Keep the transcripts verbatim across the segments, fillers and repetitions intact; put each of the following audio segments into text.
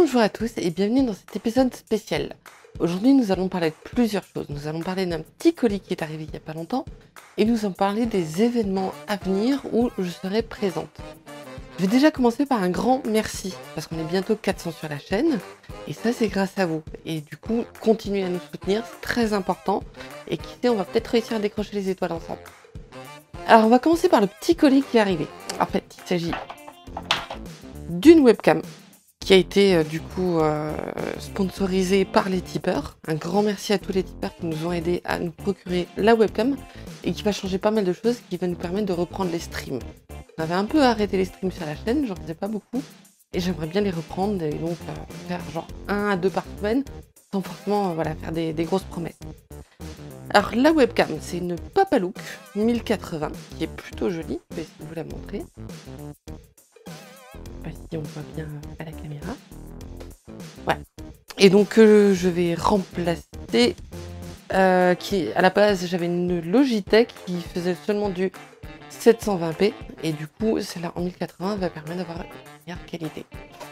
Bonjour à tous et bienvenue dans cet épisode spécial. Aujourd'hui nous allons parler de plusieurs choses. Nous allons parler d'un petit colis qui est arrivé il n'y a pas longtemps et nous allons parler des événements à venir où je serai présente. Je vais déjà commencer par un grand merci parce qu'on est bientôt quatre cents sur la chaîne et ça c'est grâce à vous. Et du coup continuez à nous soutenir, c'est très important et qui sait on va peut-être réussir à décrocher les étoiles ensemble. Alors on va commencer par le petit colis qui est arrivé. En fait il s'agit d'une webcam qui a été euh, du coup euh, sponsorisée par les tipeurs. Un grand merci à tous les tipeurs qui nous ont aidés à nous procurer la webcam et qui va changer pas mal de choses, qui va nous permettre de reprendre les streams. On avait un peu arrêté les streams sur la chaîne, j'en faisais pas beaucoup et j'aimerais bien les reprendre et donc euh, faire genre un à deux par semaine sans forcément euh, voilà, faire des, des grosses promesses. Alors la webcam, c'est une Papalook mille quatre-vingts qui est plutôt jolie, je vais essayer de vous la montrer. Je sais pas si on voit bien à la caméra. Voilà. Et donc euh, je vais remplacer euh, qui à la base j'avais une Logitech qui faisait seulement du sept cent vingt p et du coup celle-là en mille quatre-vingts va permettre d'avoir une meilleure qualité.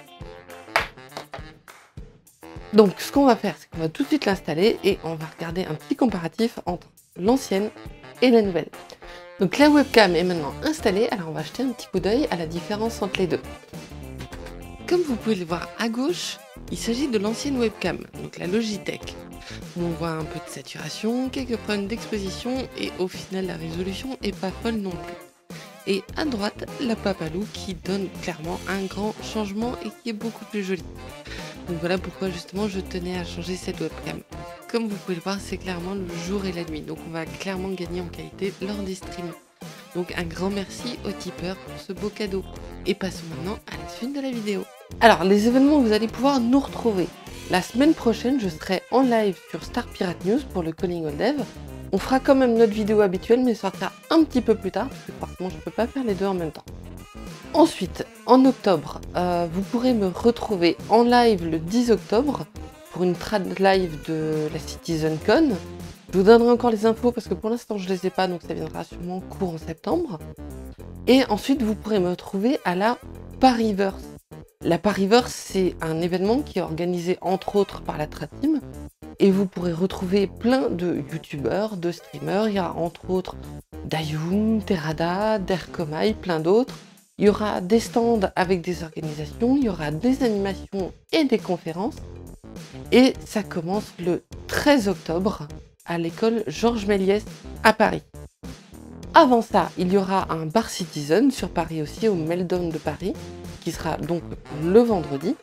Donc ce qu'on va faire, c'est qu'on va tout de suite l'installer et on va regarder un petit comparatif entre l'ancienne et la nouvelle. Donc la webcam est maintenant installée, alors on va jeter un petit coup d'œil à la différence entre les deux. Comme vous pouvez le voir à gauche, il s'agit de l'ancienne webcam, donc la Logitech. On voit un peu de saturation, quelques problèmes d'exposition et au final la résolution est pas folle non plus. Et à droite, la Papalook qui donne clairement un grand changement et qui est beaucoup plus jolie. Donc voilà pourquoi justement je tenais à changer cette webcam. Comme vous pouvez le voir, c'est clairement le jour et la nuit, donc on va clairement gagner en qualité lors des streams. Donc un grand merci aux tipeurs pour ce beau cadeau. Et passons maintenant à la suite de la vidéo. Alors les événements où vous allez pouvoir nous retrouver. La semaine prochaine, je serai en live sur Star Pirate News pour le Calling All Dev. On fera quand même notre vidéo habituelle, mais ça sortira un petit peu plus tard, parce que forcément je ne peux pas faire les deux en même temps. Ensuite, en octobre, euh, vous pourrez me retrouver en live le dix octobre pour une trad live de la CitizenCon. Je vous donnerai encore les infos parce que pour l'instant je ne les ai pas, donc ça viendra sûrement court en septembre. Et ensuite, vous pourrez me retrouver à la Pariverse. La Pariverse, c'est un événement qui est organisé entre autres par la Trad Team. Et vous pourrez retrouver plein de youtubeurs, de streamers. Il y a entre autres Dayum, Terada, Derkomai, plein d'autres. Il y aura des stands avec des organisations, il y aura des animations et des conférences. Et ça commence le treize octobre à l'école Georges Méliès à Paris. Avant ça, il y aura un bar Citizen sur Paris aussi, au Meldon de Paris, qui sera donc le vendredi.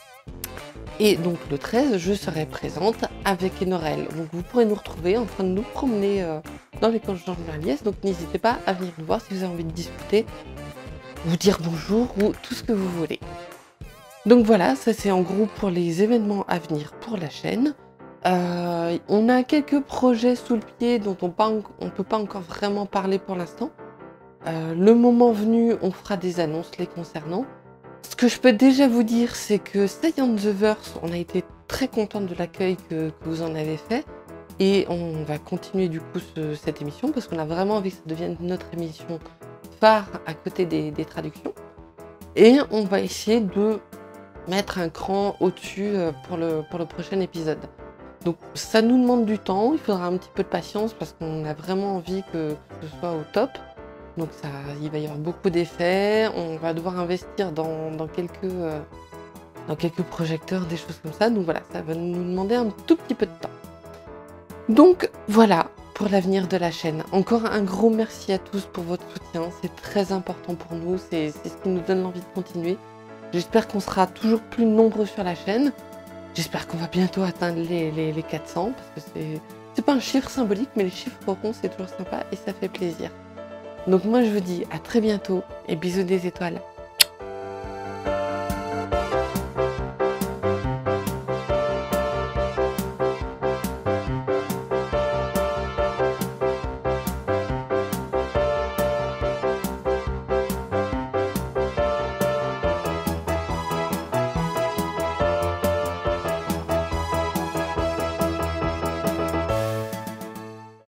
Et donc le treize, je serai présente avec Enorel. Donc vous pourrez nous retrouver en train de nous promener euh, dans l'école Georges Méliès. Donc n'hésitez pas à venir nous voir si vous avez envie de discuter, vous dire bonjour ou tout ce que vous voulez. Donc voilà, ça c'est en gros pour les événements à venir pour la chaîne. Euh, on a quelques projets sous le pied dont on ne peut pas encore vraiment parler pour l'instant. Euh, le moment venu, on fera des annonces les concernant. Ce que je peux déjà vous dire, c'est que Stay on the Verse, on a été très contente de l'accueil que, que vous en avez fait. Et on va continuer du coup ce, cette émission parce qu'on a vraiment envie que ça devienne notre émission phare à côté des, des traductions. Et on va essayer de mettre un cran au-dessus pour le, pour le prochain épisode. Donc ça nous demande du temps, il faudra un petit peu de patience parce qu'on a vraiment envie que, que ce soit au top. Donc ça, il va y avoir beaucoup d'effets, on va devoir investir dans, dans, quelques, euh, dans quelques projecteurs, des choses comme ça. Donc voilà, ça va nous demander un tout petit peu de temps. Donc voilà pour l'avenir de la chaîne. Encore un gros merci à tous pour votre soutien, c'est très important pour nous, c'est ce qui nous donne l'envie de continuer. J'espère qu'on sera toujours plus nombreux sur la chaîne. J'espère qu'on va bientôt atteindre les, les, les quatre cents, parce que c'est pas un chiffre symbolique, mais les chiffres ronds, c'est toujours sympa et ça fait plaisir. Donc moi je vous dis à très bientôt et bisous des étoiles.